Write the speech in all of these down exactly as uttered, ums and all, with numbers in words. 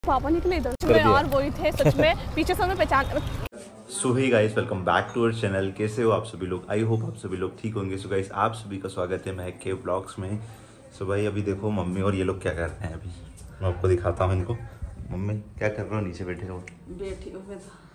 पापा निकले इधर से यार, वही थे सच में, पीछे से हमें पहचान। So hey guys, welcome back to our channel. कैसे हो आप सभी लोग? आई होप आप सभी लोग ठीक होंगे। सो गाइस, आप सभी का स्वागत है महक के ब्लॉग्स में। सो भाई अभी देखो मम्मी और ये लोग क्या कर रहे हैं। अभी मैं आपको दिखाता हूँ इनको। मम्मी क्या कर रहे हो? नीचे बैठे हो? बैठी हो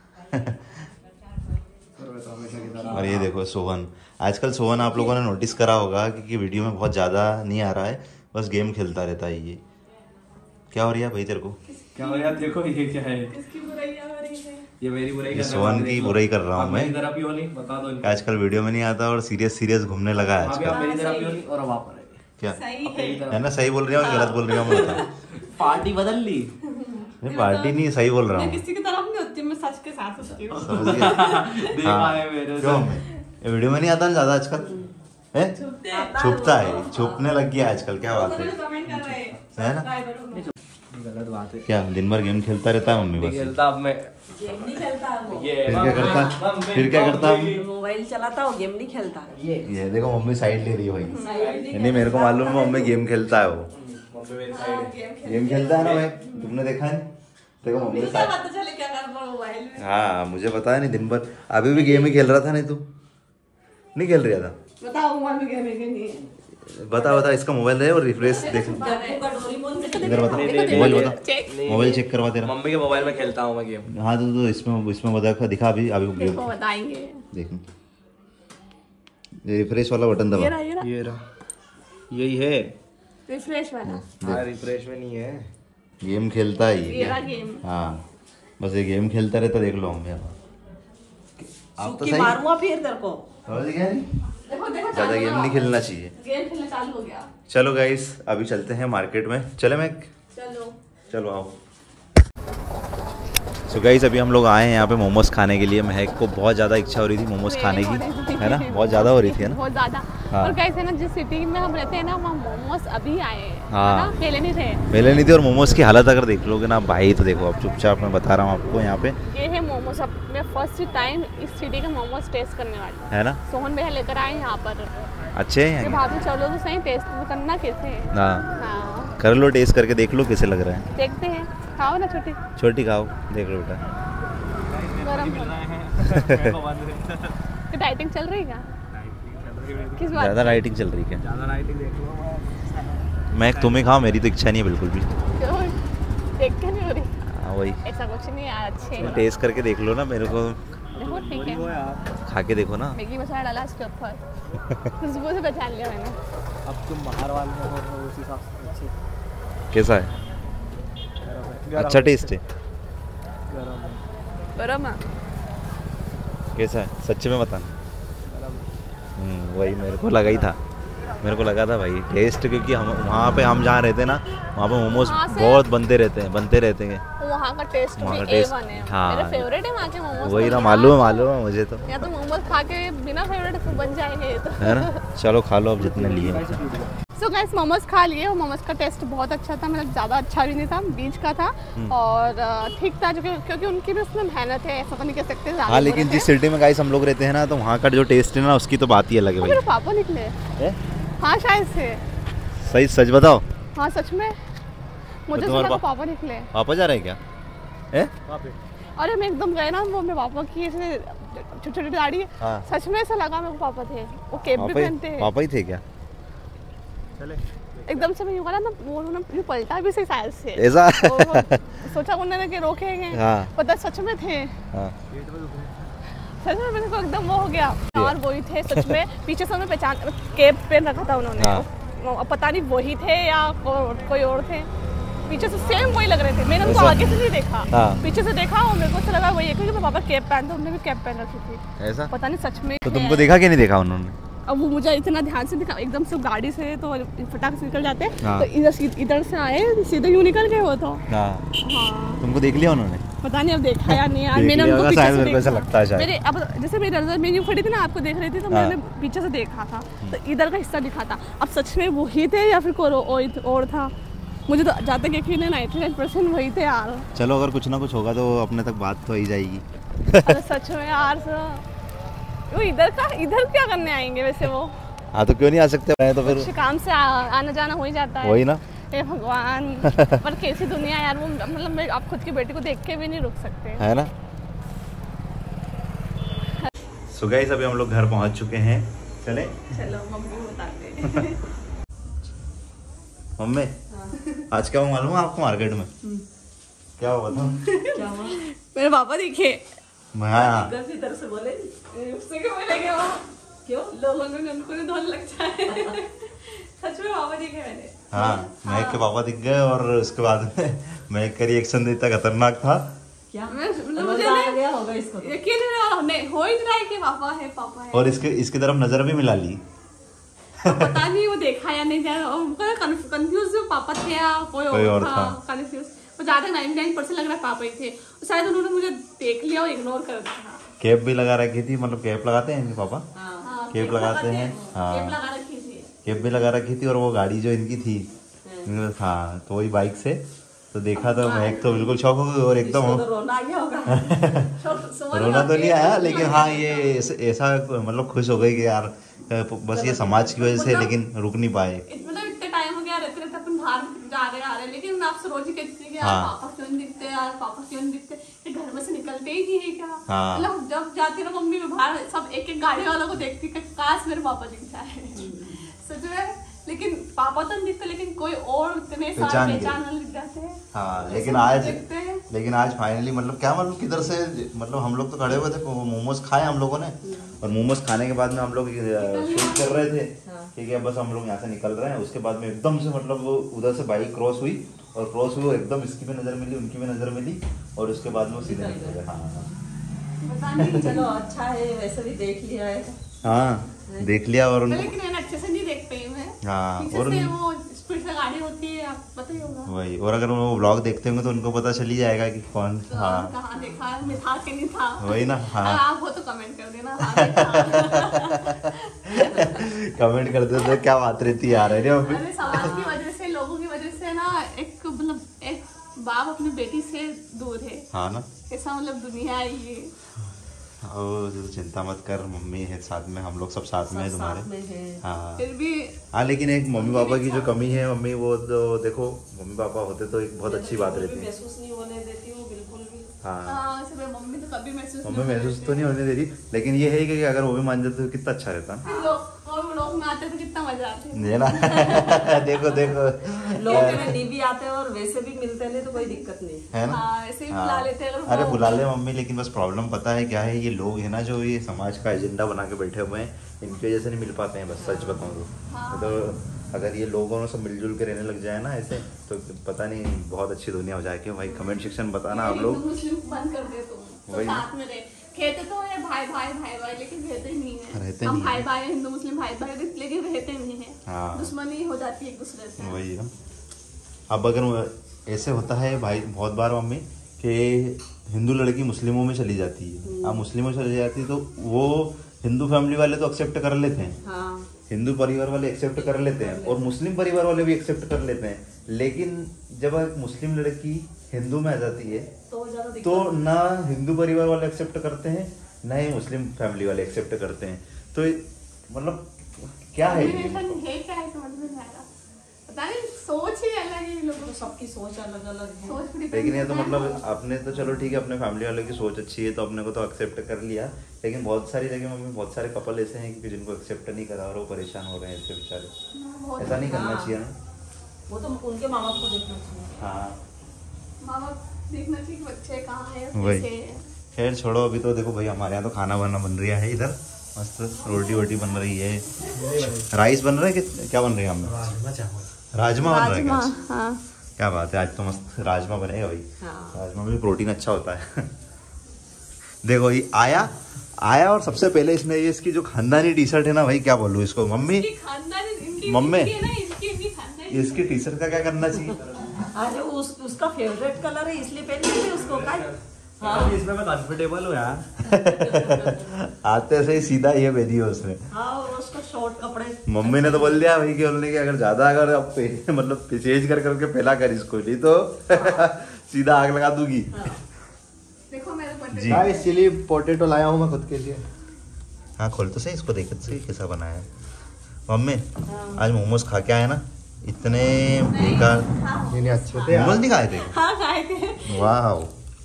और ये देखो सोहन। आजकल सोहन आप लोगों ने नोटिस करा होगा कि वीडियो में बहुत ज़्यादा नहीं आ रहा है, बस गेम खेलता रहता है। ये क्या हो रही है भाई तेरे को? क्या हो रहा है? देखो ये क्या है? इसकी बुराई हो रही है। ये मेरी बुराई कर सोहन की बुराई कर रहा हूँ मैं। मेरी तरफ ही हो नहीं, बता दो इनको। आजकल वीडियो में नहीं आता और सीरियस सीरियस घूमने लगा है अभी आजकल। आप मेरी तरफ ही हो नहीं और अब आप रहे। क्या सही है, है ना? सही बोल रही हूँ गलत बोल रही हूँ? बता। पार्टी बदल ली। नहीं पार्टी नहीं, सही बोल रहा मैं हूँ। किसी की तरफ नहीं होती, मैं सच के साथ होती हूँ। समझ गया? देखा है मेरे से। क्यों? ये वीडियो में नहीं आता ना ज्यादा आजकल है? छुपता है, छुपने लग गया आजकल। क्या बात है? कमेंट कर रहे हैं है ना? गलत बात है। क्या दिन भर गेम खेलता रहता है मम्मी नहीं बस? खेलता अब मैं। गेम नहीं खेलता वो, ये फिर क्या करता? फिर क्या करता? मोबाइल चलाता, वो गेम नहीं खेलता। ये ये देखो मम्मी साइड ले रही है भाई। नहीं मेरे को मालूम है मम्मी गेम खेलता है। वो मम्मी मेरी साइड है। गेम खेलता है ना भाई, तुमने देखा है? देखो मम्मी क्या पता चले क्या कर रहा मोबाइल में। हाँ मुझे पता है। नहीं दिन भर अभी भी गेम ही खेल रहा था। नहीं तू नहीं खेल रहा था? बताओ मोबाइल में गेम है कि नहीं? बता बता, इसका मोबाइल है और रिफ्रेश देख। इधर बता, मोबाइल बता, मोबाइल चेक करवा तेरा। मम्मी के मोबाइल में खेलता हूँ मैं गेम। हाँ तो, तो इसमें इसमें बता, दिखा अभी अभी गेम देखो बताएंगे। देख, ये रिफ्रेश वाला बटन दबा। ये रहा ये रहा ये रहा, यही है रिफ्रेश वाला। हाँ, रिफ्रेश में नहीं है। गेम खेलता है ये ये। रहा गेम। हाँ बस ये गेम खेलता रहता। देख लो हम आप तो सही मारूंगा फिर तेरे को। समझ गया? नहीं देखो देखो ज्यादा गेम नहीं खेलना चाहिए। गेम खेलना चालू हो गया। चलो गाइस अभी चलते हैं मार्केट में। चले मैं? चलो चलो आओ। सो so गाइस अभी हम लोग आए हैं यहाँ पे मोमोज खाने के लिए। महक को बहुत ज़्यादा इच्छा हो रही थी मोमोज खाने की, है ना? बहुत ज़्यादा हो रही थी, है ना? बहुत ज़्यादा। हाँ। और गाइस है ना, जिस सिटी में हम रहते हैं ना, वहाँ मोमोज अभी आए हैं, हाँ। है ना? पहले नहीं थे। पहले नहीं थे। और मोमोज की हालत अगर देख लोगे ना भाई, तो देखो अब चुपचाप मैं बता रहा हूँ आपको। यहाँ पे ये है मोमोज। अब मैं फर्स्ट टाइम इस सिटी का मोमोज टेस्ट करने वाली हूँ, है ना? सोहन भैया लेकर आए यहाँ पर। अच्छे हैं? भाभी चलो तो सही, टेस्ट तो करना कैसे है। हाँ हाँ कर लो, टेस्ट करके देख लो कैसे लग रहा है। देखते हैं, खाओ ना छोटी छोटी खाओ, देख लो बेटा। गरम डाइटिंग चल रही है? किस बात? ज़्यादा राइटिंग चल रही क्या? ज़्यादा राइटिंग देख लो। मैं तुम्हें खाओ, मेरी तो इच्छा नहीं है बिल्कुल भी। क्यों? देख के नहीं हो रही? हाँ वही, ऐसा कुछ नहीं यार, अच्छे हैं। टेस्ट करके देख लो ना मेरे को। देखो ठीक है, खा के देखो ना। मैगी मसाला डाला इसके ऊपर, खुशबू से पहचान लिया मैंने। अब तुम बाहर वाले हो उस हिसाब से अच्छी। कैसा है? अच्छा टेस्ट है? गरम है। कैसा है सच्चे में बताना? हम्म, वही मेरे को लगा ही था। मेरे को लगा था भाई टेस्ट, क्योंकि हम वहाँ पे हम जहाँ रहते हैं ना, वहाँ पे मोमोज वहाँ से- बहुत बनते रहते हैं बनते रहते हैं वहाँ का टेस्ट वहाँ भी का टेस्ट, ए वन है। हाँ। मेरे फेवरेट है वहाँ के मोमोज। वही ना, मालूम है मालूम है मुझे तो, या तो मोमोज खा के बिना फेवरेट तो बन जाएंगे ये तो। है ना? चलो खा लो अब जितने लिए। सो गाइस मोमोज खा लिए और मोमोज का टेस्ट बहुत अच्छा था। मतलब ज़्यादा अच्छा भी नहीं था, बीच का था और अ, ठीक था, जो कि- क्योंकि उनकी भी उसमें मेहनत है, ऐसा तो नहीं कह सकते ज़्यादा हाँ लेकिन बोले जिस थे। सिटी में गाइस हम लोग रहते हैं ना, तो वहाँ का जो टेस्ट है ना, उसकी तो बात ही अलग है मेरे भाई। पापा निकले। है? हाँ शायद से। सही सच बताओ। हाँ सच में मुझे तो तो तुम्हारे लगा पा- पापा निकले। पापा जा रहे हैं क्या? है? अरे मैं एकदम गए ना, वो मेरे पापा की ऐसे छोटी छोटी दाढ़ी, हाँ। सच में ऐसा लगा मेरे को पापा थे। वो कैप भी पापा पहनते ही हैं। पापा ही थे क्या? एकदम से मैं यूँ करा ना, वो उन्होंने यूँ पलटा भी सही शायद से। ऐसा? तो वो सोचा उन्होंने कि रोकेंगे, हाँ। पता सच में थे। हाँ सच में मेरे को एकदम वो हो गया यार, वही थे सच में। पीछे से हमें पहचान, कैप पहन रखा था उन्होंने। हाँ। वो- पता नहीं वही थे या को, कोई और थे। पीछे से सेम वही लग रहे थे। मैंने उनको ऐसा? आगे से नहीं देखा, हाँ। पीछे से देखा और मेरे को ऐसा लगा वही है, क्योंकि मेरे पापा कैप पहनते, उन्होंने भी कैप पहन रखी थी। ऐसा? पता नहीं सच में तो है। तुमको देखा कि नहीं देखा उन्होंने? अब वो मुझे इतना ध्यान से दिखा, एकदम से गाड़ी से तो फटाक से निकल जाते। हाँ। तो इधर से इधर से आए, सीधे यूँ निकल गए वो तो। हाँ हाँ तुमको देख लिया उन्होंने? पता नहीं अब देखा या नहीं यार। देख मैंने लिया उनको होगा, पीछे शायद से मेरे को ऐसा देखा। लगता है शायद। मेरे अब जैसे मेरी नजर में यूँ खड़ी थी ना, आपको देख रही थी, तो हाँ। मैंने पीछे से देखा था, तो इधर का हिस्सा दिखा था। अब सच में वही थे या फिर कोई और था, मुझे तो जाते कि यकीन है नाइन्टी नाइन परसेंट वही थे यार। चलो अगर कुछ ना कुछ होगा तो अपने तक बात तो ही जाएगी। अरे सच में यार सर, वो इधर का इधर क्या करने आएंगे वैसे? वो हाँ तो क्यों नहीं आ सकते? मैं तो फिर कुछ काम से आ, आना जाना हो ही जाता है। वही ना, हे भगवान। पर कैसी दुनिया यार, वो मतलब मैं आप खुद की बेटी को देख के भी नहीं रुक सकते है ना। सो गाइस अभी हम लोग घर पहुंच चुके हैं, चले चलो मम्मी को बताते हैं। मम्मी आज क्या हुआ मालूम है आपको मार्केट में? क्या हुआ था? क्या हुआ? मेरे पापा दिखे। हाँ इधर से बोले, उससे क्यों बोलेंगे वो? क्यों? लोगों ने उनको नहीं धोने लग जाए। सच में पापा दिखे मैंने। हाँ महक के पापा दिख गए और उसके बाद में महक का रिएक्शन इतना खतरनाक था। क्या मतलब मुझे आ गया होगा इसको, यकीन नहीं हो ही रहा है कि पापा है पापा है। और इसके इसकी तरफ नजर भी मिला ली। पता नहीं वो देखा या नहीं जाए, कंफ्यूज पापा थे या कोई, कोई और था कंफ्यूज। वो ज्यादा नाइन्टी नाइन परसेंट लग रहा है पापा ही थे, शायद उन्होंने मुझे देख लिया और इग्नोर कर दिया। कैप भी लगा रखी थी, मतलब कैप लगाते हैं इनके पापा। हाँ, कैप लगाते हैं। हाँ कैप लगा रखी थी, कैप भी लगा रखी थी। और वो गाड़ी जो इनकी थी, हाँ तो वही बाइक से तो देखा तो महक तो बिल्कुल शौक हो गई और एकदम रोना आ गया होगा। रोना तो नहीं आया, लेकिन हाँ ये ऐसा मतलब खुश हो गई कि यार बस ये समाज की वजह से, लेकिन रुक नहीं पाए। मतलब इतने टाइम हो गया रहते रहते अपन बाहर जा रहे आ रहे, लेकिन आपसे रोज ही कहती थी कि यार पापा क्यों नहीं दिखते, यार पापा क्यों नहीं दिखते, ये घर में से निकलते ही नहीं है क्या? मतलब जब जाती ना मम्मी में बाहर, सब एक एक गाड़ी वालों को देखती कि काश मेरे पापा दिख जाए। सच में, लेकिन पापा तो नहीं दिखते, लेकिन कोई और इतने सारे पहचान वाले दिख जाते हैं। हाँ लेकिन आज लेकिन आज फाइनली मतलब क्या मतलब किधर से, मतलब हम लोग तो खड़े हुए थे, मोमोज खाए हम लोगों ने, और मोमोज खाने के बाद में हम लोग शूट कर रहे थे, ठीक है बस हम लोग यहाँ से निकल रहे हैं। उसके बाद में एकदम से मतलब वो उधर से बाइक क्रॉस हुई, और क्रॉस हुई एकदम इसकी भी नजर मिली, उनकी भी नजर मिली, और उसके बाद में वो सीधे निकल गए। हाँ चलो अच्छा है, वैसे भी देख लिया है। हाँ देख लिया। और लेकिन अच्छे से नहीं देख पाई मैं। हाँ और वो स्पीड से गाड़ी होती है, आप पता ही होगा। वही, और अगर वो व्लॉग देखते होंगे तो उनको पता चली जाएगा कि कौन। तो हाँ कहाँ देखा है, मैं था कि नहीं था, वही ना। हाँ आप हो तो कमेंट कर देना। कमेंट कर दे तो क्या बात रहती यार है। अरे समाज की वजह से, लोगों की वजह से ना, एक मतलब एक बाप अपनी बेटी से दूर है। हाँ ना, ऐसा मतलब दुनिया है ये। और चिंता मत कर, मम्मी है साथ में, हम लोग सब साथ में है तुम्हारे। हाँ फिर भी हाँ, लेकिन एक मम्मी पापा की जो कमी है मम्मी, वो तो देखो मम्मी पापा होते तो एक बहुत अच्छी बात रहती है। महसूस नहीं होने देती वो बिल्कुल भी। हाँ मम्मी तो कभी महसूस मम्मी महसूस तो नहीं होने दे रही, लेकिन ये है कि अगर वो भी मान जाते तो कितना अच्छा रहता ना। लोग में आते तो कितना मजा आता है ना। देखो देखो लोग नहीं भी आते और वैसे भी मिलते नहीं तो कोई दिक्कत नहीं है ना। हाँ, ऐसे ही बुला लेते हैं। अरे बुला ले मम्मी, लेकिन बस प्रॉब्लम पता है क्या है, ये लोग है ना जो ये समाज का एजेंडा बना के बैठे हुए हैं, इनकी वजह से नहीं मिल पाते हैं। बस सच बताऊँ तो हाँ। तो अगर ये लोगों सब मिलजुल के रहने लग जाए ना ऐसे, तो पता नहीं बहुत अच्छी दुनिया हो जाएगी। भाई कमेंट सेक्शन बताना आप लोग। बंद कर दे तुम, तो साथ में रहे, कहते तो है भाई भाई भाई भाई, लेकिन रहते नहीं है। रहते हम नहीं भाई भाई हिंदू मुस्लिम भाई भाई, लेकिन रहते नहीं है। हाँ। दुश्मनी हो जाती है एक दूसरे से। वही है। अब अगर ऐसे होता है भाई बहुत बार मम्मी कि हिंदू लड़की मुस्लिमों में चली जाती है, अब मुस्लिमों में चली जाती है तो वो हिंदू फैमिली वाले तो एक्सेप्ट कर लेते हैं। हाँ। हिंदू परिवार वाले एक्सेप्ट कर लेते हैं और मुस्लिम परिवार वाले भी एक्सेप्ट कर लेते हैं, लेकिन जब एक मुस्लिम लड़की हिंदू में आ जाती है तो, तो ना हिंदू परिवार वाले एक्सेप्ट करते हैं, ना ही मुस्लिम फैमिली वाले एक्सेप्ट करते हैं। तो मतलब क्या है ये? क्या है समझ में नहीं आ रहा, पता नहीं, सोच ही अलग है लोगों की, सबकी सोच अलग अलग है। सोच लेकिन ये तो मतलब अपने तो चलो ठीक है, अपने फैमिली वालों की सोच अच्छी है तो अपने को तो एक्सेप्ट कर लिया, लेकिन बहुत सारी जगह मम्मी बहुत सारे कपल ऐसे हैं कि जिनको एक्सेप्ट नहीं करा और वो परेशान हो रहे हैं ऐसे बेचारे। ऐसा नहीं करना चाहिए ना, वो तो उनके माँ बाप को देखना चाहिए। हाँ माँ बाप देखना चाहिए बच्चे कहाँ है। वही खैर छोड़ो, अभी तो देखो भाई हमारे यहाँ तो खाना वाना बन रहा है, इधर मस्त रोटी वोटी बन रही है, राइस बन रहा है कि क्या बन रही है? हमें राजमा बन रहा है क्या? हाँ। क्या बात है, आज तो मस्त राजमा बनेगा भाई। हाँ। राजमा में प्रोटीन अच्छा होता है। देखो ये आया आया और सबसे पहले इसने ये इसकी जो खानदानी टी शर्ट है ना भाई, क्या बोलूं इसको मम्मी, मम्मी इसकी टी शर्ट का क्या करना चाहिए? अरे उस, उसका फेवरेट कलर है इसलिए पहन उसको का। हाँ, इसमें मैं कंफर्टेबल हूँ यार। आते से ही सीधा ये भेजी है उसने। हाँ, और उसको शॉर्ट कपड़े। मम्मी ने तो बोल दिया भाई कि उन्होंने कि अगर ज्यादा अगर अब मतलब पिसेज कर करके फैला कर इसको, नहीं तो सीधा आग लगा दूंगी। देखो मेरे जी गाइस, चिली पोटैटो लाया हूँ मैं खुद के लिए। हाँ खोल तो सही इसको, देख तो सही कैसा बनाया है। मम्मी आज मोमोज खा के आए ना, इतने बेकार नहीं नहीं अच्छे थे मोमोज नहीं खाए थे। हाँ खाए थे। वाह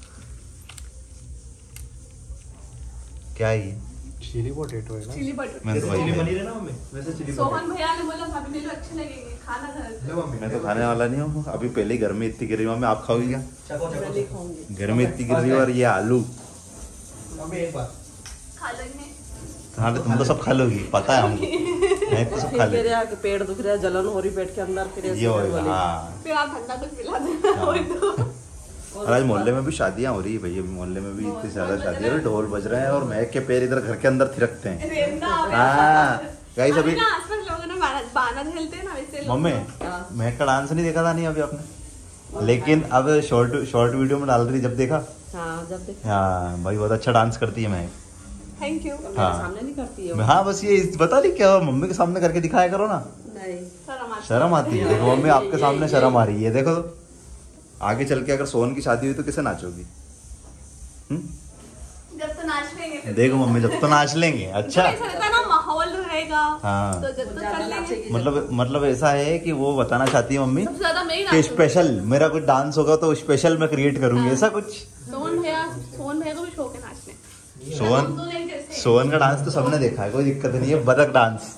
क्या है ये? चिली पोटैटो है ना। Chilli butter. मैं तो वही पनीर है ना मम्मी, वैसे चिली सोहन भैया ने बोला भाभी मेरे को अच्छे लगेंगे खाना घर। मैं तो खाने वाला नहीं हूँ अभी, पहले ही गर्मी इतनी गिर रही है। मैं आप खाओगी क्या? मैं नहीं खाऊंगी। गर्मी इतनी गिर रही है और ये आलू मम्मी एक बार खा लेंगे। हाँ तो तुम तो सब खा लोगी, पता है हमको। मैं तो सब खा फिर ले। आके पेट दुख रहा है, जलन हो रही पेट के अंदर, फिर ऐसे ये बोले। होगा हाँ। फिर आप ठंडा कुछ पिला देना। वही तो। और आज मोहल्ले में भी शादियां हो रही है भाई, अभी मोहल्ले में भी इतनी ज्यादा शादियां हो रही, ढोल बज रहे हैं और महक के पैर इधर घर के अंदर थिरकते हैं। रेमना हाँ गाइस अभी अभी ना आसपास लोगों ने बाना बाना झेलते हैं ना वैसे लोग- मम्मी महक का डांस नहीं देखा था नहीं अभी आपने, लेकिन अब शॉर्ट शॉर्ट वीडियो में डाल रही जब देखा। हाँ जब देख हाँ भाई बहुत अच्छा डांस करती है महक। Thank you. मेरे हाँ। सामने नहीं करती है वो। हाँ बस ये बता नहीं क्या मम्मी के सामने करके दिखाया करो ना, नहीं शर्म आती है। शर्म आती है। देखो मम्मी आपके सामने शर्म आ रही है, देखो आगे चल के अगर सोहन की शादी हुई तो किसे नाचोगी? हम्म? जब तो नाच लेंगे फिर। देखो मम्मी जब तो नाच लेंगे। अच्छा जब ऐसा रहता है ना माहौल रहेगा हाँ। तो जब तो ज्यादा चल लेंगे। नाचेगी। मतलब मतलब ऐसा है कि वो बताना चाहती है मम्मी सबसे ज्यादा मैं ही कि नाचूंगी। स्पेशल मेरा कुछ डांस होगा तो स्पेशल मैं क्रिएट करूंगी, ऐसा कुछ। सोहन भैया सोहन भैया को भी शौक है नाचने। हम सोहन तो नहीं जैसे सोहन का डांस तो सबने देखा है, कोई दिक्कत नहीं है। बदक डांस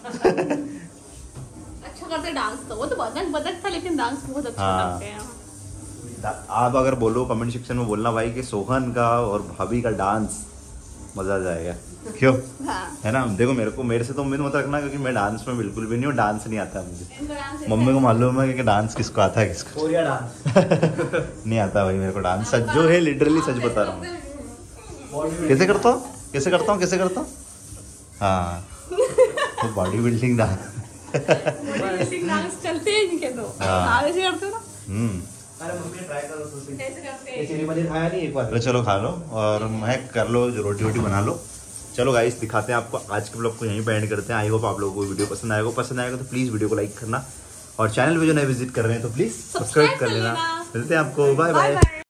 अच्छा करते डांस, तो वो तो बदक बदक था लेकिन डांस बहुत अच्छा हाँ। करते हैं। आप अगर बोलो कमेंट सेक्शन में बोलना भाई कि सोहन का और भाभी का डांस मजा आ जाएगा, क्यों? हाँ। है ना? देखो मेरे को मेरे से तो उम्मीद मत रखना क्योंकि मैं डांस में बिल्कुल भी नहीं हूँ, डांस नहीं आता मुझे। इनका डांस ऐसा मम्मी को मालूम है कि डांस किसको आता है किसको कोरिया डांस नहीं आता भाई मेरे को डांस। सच जो है लिटरली सच बता रहा हूँ। कैसे करता हूँ कैसे करता हूँ कैसे करता हूँ हाँ तो body building dance. Body dance चलते हैं इनके तो। हाँ। हाँ ऐसे करते हो ना, हम्म अरे मम्मी ट्राई करो तो सही। ऐसे करते ये हैं। चिली पनीर खाया नहीं एक बार? चलो चलो खा लो और मैं कर लो जो रोटी वोटी बना लो। चलो गाइस दिखाते हैं आपको, आज के ब्लॉग को यहीं पे एंड करते हैं। आई होप आप लोगों को वीडियो पसंद आएगा पसंद आएगा तो प्लीज वीडियो को लाइक करना और चैनल पे जो नए विजिट कर रहे हैं तो प्लीज सब्सक्राइब कर लेना। मिलते हैं आपको, बाय बाय।